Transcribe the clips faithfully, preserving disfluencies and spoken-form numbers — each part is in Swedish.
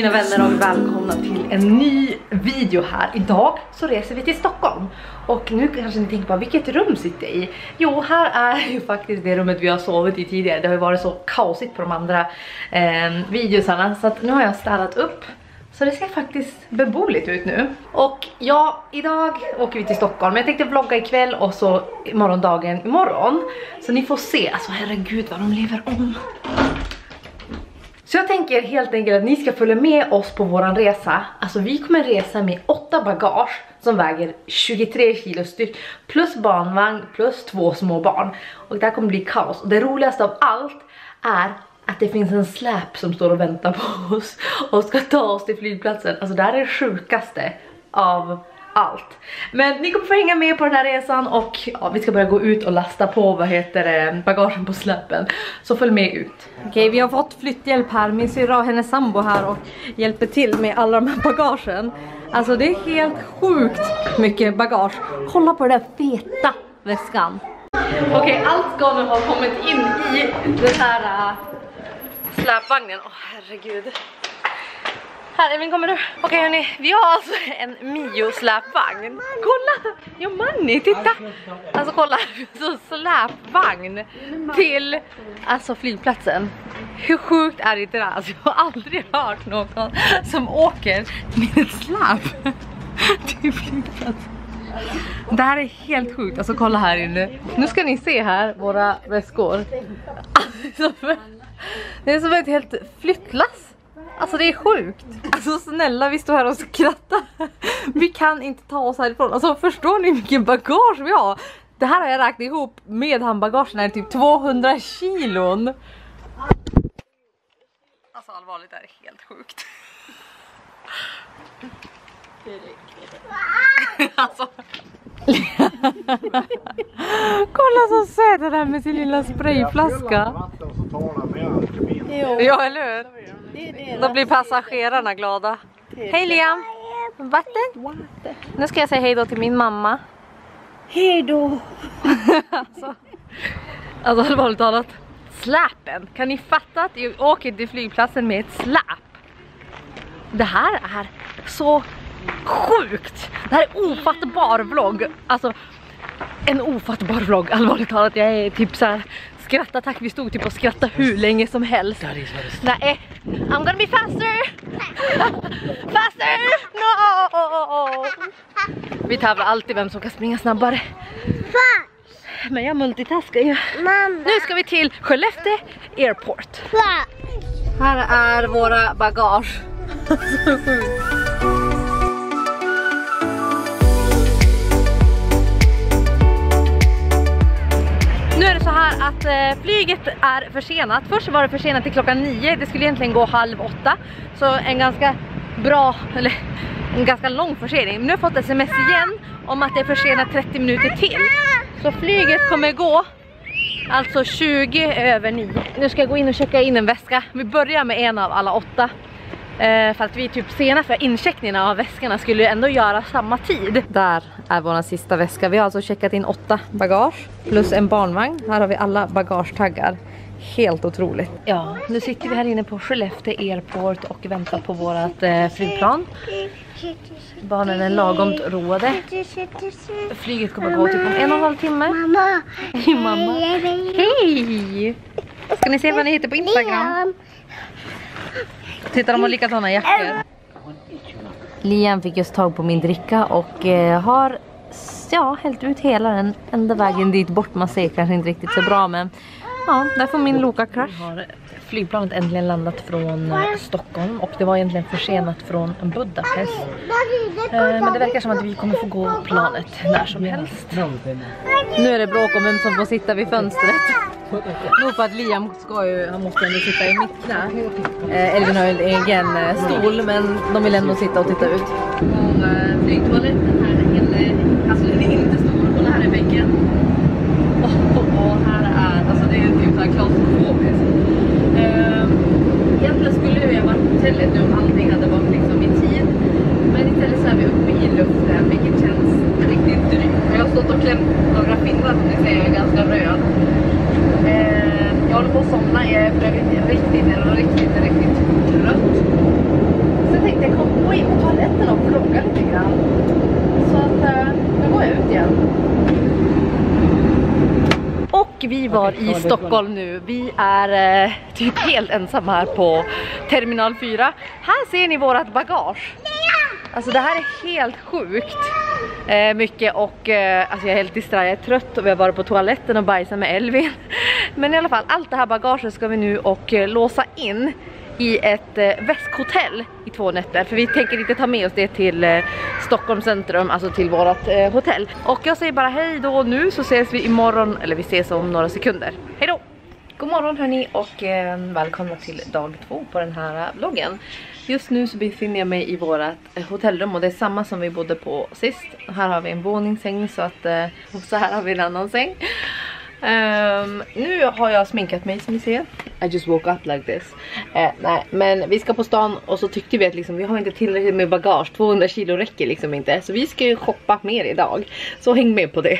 mina vänner och välkomna till en ny video här. Idag så reser vi till Stockholm. Och nu kanske ni tänker på vilket rum sitter jag i. Jo, här är ju faktiskt det rummet vi har sovit i tidigare. Det har ju varit så kaosigt på de andra eh, videosarna. Så att nu har jag städat upp. Så det ser faktiskt beboeligt ut nu. Och ja, idag åker vi till Stockholm. Jag tänkte vlogga ikväll och så morgondagen imorgon. Så ni får se, alltså herregud vad de lever om. Så jag tänker helt enkelt att ni ska följa med oss på våran resa. Alltså vi kommer resa med åtta bagage som väger tjugotre kilo styck. Plus barnvagn, plus två små barn. Och det här kommer bli kaos. Och det roligaste av allt är att det finns en släp som står och väntar på oss och ska ta oss till flygplatsen. Alltså det här är det sjukaste av allt. Men ni kommer få hänga med på den här resan och ja, vi ska börja gå ut och lasta på vad heter det, bagagen på släppen. Så följ med ut. Okej, vi har fått flytthjälp här. Min syrra och hennes sambo här och hjälper till med alla de här bagagen. Alltså det är helt sjukt mycket bagage. Kolla på den där feta väskan. Okej, allt ska nu ha kommit in i den här uh, släpvagnen. Åh oh, herregud. Här, Evin, kommer du? Okej okay, hörni, vi har alltså en Mio-släpvagn. Kolla! Jo Manni, titta! Alltså kolla, så släpvagn till alltså flygplatsen. Hur sjukt är det där? Alltså, jag har aldrig hört någon som åker med ett släp till flygplatsen. Det här är helt sjukt. Alltså kolla här inne. Nu ska ni se här våra väskor. Alltså, det är som ett helt flyttlass. Alltså det är sjukt. Alltså snälla, vi står här och skrattar. Vi kan inte ta oss härifrån. Alltså förstår ni vilken bagage vi har? Det här har jag räknat ihop med handbagagen. Är typ tvåhundra kilon. Alltså allvarligt, det här är helt sjukt. Alltså. Kolla så söt den här med sin lilla sprayflaska. Ja, eller hur? Då blir passagerarna glada. Hej Liam. Vatten? Nu ska jag säga hej då till min mamma. Hej då. Alltså, alltså allvarligt talat. Släpen. Kan ni fatta att jag åker till flygplatsen med ett släp? Det här är så sjukt. Det här är ofattbar vlogg. Alltså en ofattbar vlogg. Allvarligt talat, jag är typ så här skrattattack. Vi stod typ och skrattade hur länge som helst. Nej, I'm gonna be faster. Faster. No. Vi tävlar alltid vem som kan springa snabbare. Men jag multitaskar ju. Nu ska vi till Skellefteå Airport. Här är våra bagage. Så sjukt. Nu är det så här att eh, flyget är försenat. Först var det försenat till klockan nio. Det skulle egentligen gå halv åtta. Så en ganska bra, eller en ganska lång försening. Men nu har jag fått sms igen om att det är försenat trettio minuter till. Så flyget kommer gå alltså tjugo över nio. Nu ska jag gå in och checka in en väska. Vi börjar med en av alla åtta. Eh, för att vi är typ sena för incheckningen av väskorna skulle ändå göra samma tid. Där är vår sista väska. Vi har alltså checkat in åtta bagage plus en barnvagn. Här har vi alla bagagetaggar. Helt otroligt. Ja, nu sitter vi här inne på Skellefteå Airport och väntar på vårat eh, flygplan. Barnen är lagom roade. Flyget kommer gå typ om en och en halv timme. Mamma. Hej mamma. Hej! Ska ni se vad ni heter på Instagram? Tittar de har likadana jackor. Liam fick just tag på min dricka och eh, har ja, hällt ut hela den enda vägen dit bort. Man ser kanske inte riktigt så bra, men ja, där får min Loka krasch. Har flygplanet äntligen landat från eh, Stockholm och det var egentligen försenat från Budapest. Eh, men det verkar som att vi kommer få gå planet när som helst. Nu är det bråk om vem som får sitta vid fönstret. Nog för att Liam ska ju, han måste ändå sitta i mitt knä. Eh, Elvin har ju en egen eh, stol, men de vill ändå sitta och titta ut. Och eh, flygtoaletten här är en, alltså den är inte stor, och här är väggen. Och, och, och här är, alltså det är typ såhär klaustrofobiskt. Eh, egentligen skulle vi ha varit på hotellet nu om allting hade varit liksom i tid. Men istället så är vi uppe i luften, vilket känns riktigt drygt. Jag har stått och klämt några finnar som ni ser, jag är ganska röd. Eh, jag håller på att somna, jag är riktigt, riktigt, riktigt, riktigt trött. var i Stockholm nu. Vi är eh, typ helt ensamma här på terminal fyra. Här ser ni vårat bagage. Alltså det här är helt sjukt eh, mycket och eh, alltså jag är helt disträ, jag är trött och vi har varit på toaletten och bajsat med Elvin. Men i alla fall, allt det här bagaget ska vi nu och eh, låsa in i ett eh, väskhotell i två nätter. För vi tänker inte ta med oss det till eh, Stockholm centrum, alltså till vårat eh, hotell. Och jag säger bara hej då nu, så ses vi imorgon, eller vi ses om några sekunder. Hej då! God morgon hörni och eh, välkomna till dag två på den här vloggen. Just nu så befinner jag mig i vårat eh, hotellrum och det är samma som vi bodde på sist. Här har vi en våningssäng så att, eh, och så här har vi en annan säng. Um, nu har jag sminkat mig som ni ser. I just woke up like this. uh, Nej, men vi ska på stan och så tyckte vi att liksom, vi har inte tillräckligt med bagage. tvåhundra kilo räcker liksom inte. Så vi ska ju shoppa mer idag. Så häng med på det.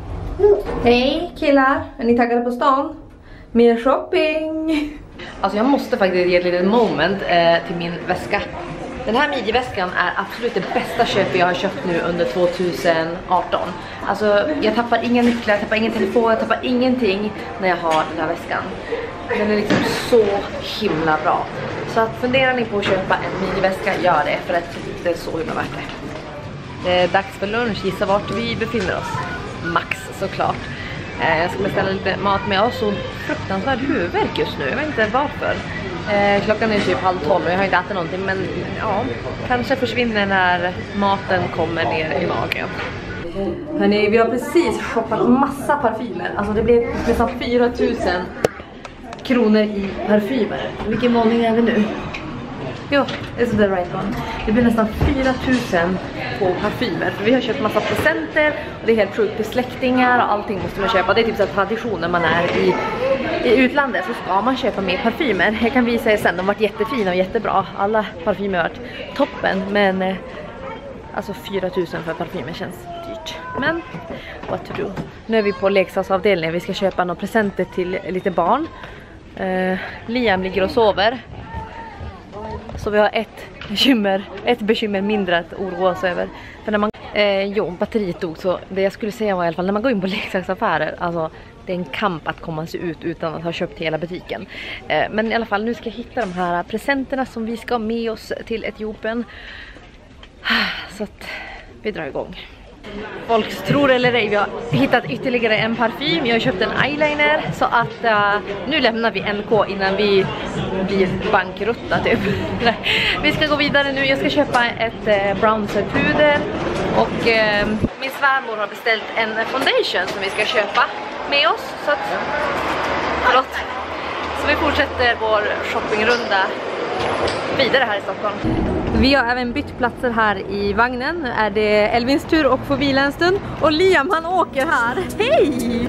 Hej killar, är ni taggade på stan? Mer shopping. Alltså jag måste faktiskt ge ett litet moment eh, till min väska. Den här midjeväskan är absolut det bästa köpet jag har köpt nu under tjugoarton. Alltså jag tappar inga nycklar, jag tappar ingen telefon, jag tappar ingenting när jag har den här väskan. Den är liksom så himla bra. Så att funderar ni på att köpa en midjeväska, gör det för att det är så himla värt det. Det är dags för lunch, gissa vart vi befinner oss. Max såklart. Jag ska beställa lite mat med oss och fruktansvärd huvudvärk just nu, jag vet inte varför. Eh, klockan är typ halv tolv och jag har inte ätit någonting, men ja, kanske försvinner när maten kommer ner i magen. Hörrni, vi har precis shoppat massa parfymer. Alltså det blev nästan fyra tusen kronor i parfymer. Vilken våning är vi nu? Jo, is the right one. Det blir nästan fyra tusen på parfymer. För vi har köpt massa presenter och det är helt sjukt för släktingar och allting måste man köpa. Det är typ så här tradition när man är i, i utlandet så ska man köpa mer parfymer. Jag kan visa er sen, de har varit jättefina och jättebra. Alla parfymer har varit toppen, men eh, alltså fyra tusen för parfymer känns dyrt. Men what to do? Nu är vi på leksaksavdelningen. Vi ska köpa några presenter till lite barn. eh, Liam ligger och sover. Så vi har ett bekymmer, ett bekymmer mindre att oroa sig över. För när man, eh, jo, batteriet dog, så det jag skulle säga var i alla fall, när man går in på leksaksaffärer, alltså det är en kamp att komma sig ut utan att ha köpt hela butiken. Eh, men i alla fall, nu ska jag hitta de här presenterna som vi ska ha med oss till Etiopien. Så att vi drar igång. Folk tror eller ej, vi har hittat ytterligare en parfym. Jag har köpt en eyeliner. Så att uh, nu lämnar vi N K innan vi blir bankrutta typ. Vi ska gå vidare nu. Jag ska köpa ett uh, bronzerpuder. Och uh, min svärmor har beställt en foundation som vi ska köpa med oss. Så att, förlåt. Så vi fortsätter vår shoppingrunda vidare här i Stockholm. Vi har även bytt platser här i vagnen. Nu är det Elvins tur och får vila en stund. Och Liam, han åker här. Hej!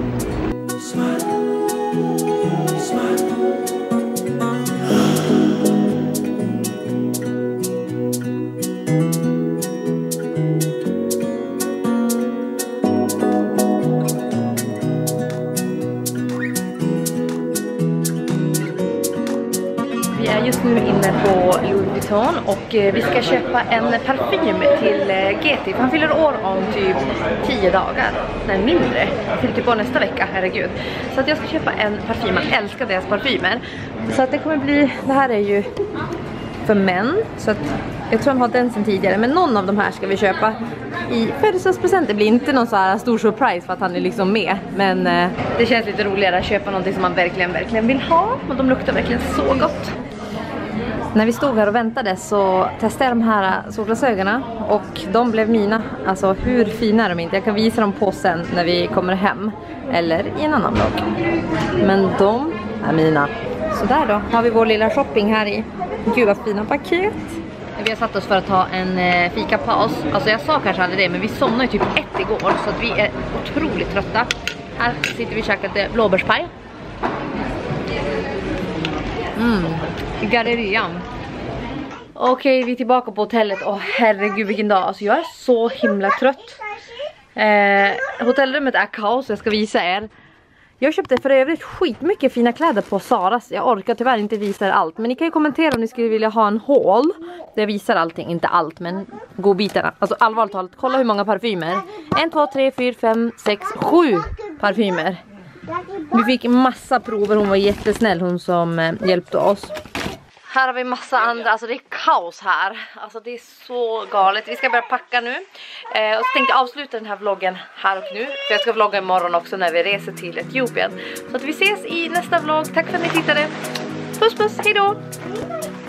Vi är just nu inne på Louis Vuitton och vi ska köpa en parfym till G T. Han fyller år om typ tio dagar. Nej, mindre. Han fyller typ år nästa vecka, herregud. Så att jag ska köpa en parfym. Man älskar deras parfymer. Så att det kommer bli, det här är ju för män. Så att jag tror han har den sen tidigare. Men någon av de här ska vi köpa i födelsedagspresent. Det blir inte någon så här stor surprise för att han är liksom med. Men eh, det känns lite roligare att köpa någonting som man verkligen, verkligen vill ha. Och de luktar verkligen så gott. När vi stod här och väntade så testade jag de här solglasögonen och de blev mina. Alltså hur fina är de inte? Jag kan visa dem på sen när vi kommer hem eller i en annan vlogg. Men de är mina. Så där då har vi vår lilla shopping här i. Gud vad fina paket. Vi har satt oss för att ta en fikapaus. Alltså jag sa kanske aldrig det, men vi somnade ju typ ett igår så att vi är otroligt trötta. Här sitter vi och käkar lite blåbärspaj. Mm, gallerian. Okej, vi är tillbaka på hotellet. Åh herregud vilken dag. Alltså jag är så himla trött. eh, Hotellrummet är kaos, jag ska visa er. Jag köpte för övrigt skitmycket fina kläder på Saras. Jag orkar tyvärr inte visa er allt. Men ni kan ju kommentera om ni skulle vilja ha en haul där jag visar allting, inte allt men godbitarna. Alltså allvarligt talat, kolla hur många parfymer. En, två, tre, fyra, fem, sex, sju parfymer. Vi fick massa prover, hon var jättesnäll, hon som eh, hjälpte oss. Här har vi massa andra, alltså det är kaos här. Alltså det är så galet. Vi ska börja packa nu. Eh, och så tänkte jag avsluta den här vloggen här och nu. För jag ska vlogga imorgon också när vi reser till Etiopien. Så att vi ses i nästa vlogg. Tack för att ni tittade. Puss puss, hejdå!